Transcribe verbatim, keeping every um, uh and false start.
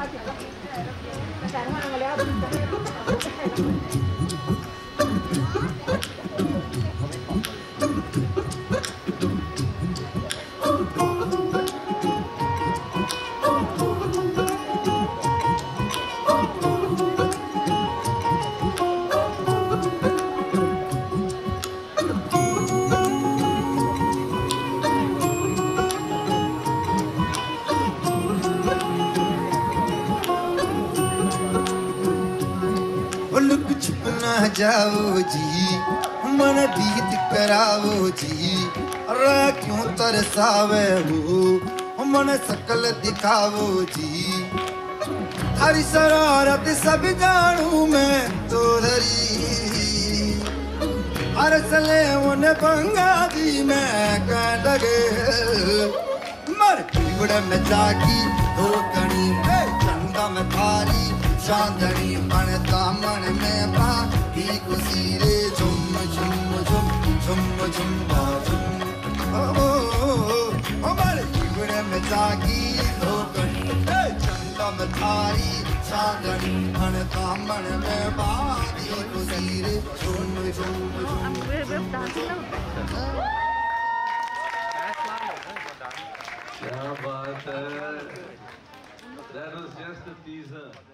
Look छुप ना जाओ जी, मन दीद कराओ जी। अरे क्यों तरसावे हो, मन शकल दिखाओ जी। हरी शरारत सब जानू मैं तो धरी, अरे चले उन्हें पंगा दी मैं कह लगे। मर पिबड़ में जागी हो कणी चंदा में थारी चांदनी मन दामन में बाकी खुशी रे। झुम झुम झुम झुम झुम झुम ओ ओ मर पिबड़ में जागी हो कणी चंदा में थारी चांदनी मन दामन में बाकी खुशी रे। झुम झुम झुम क्या बात है, that was just a teaser.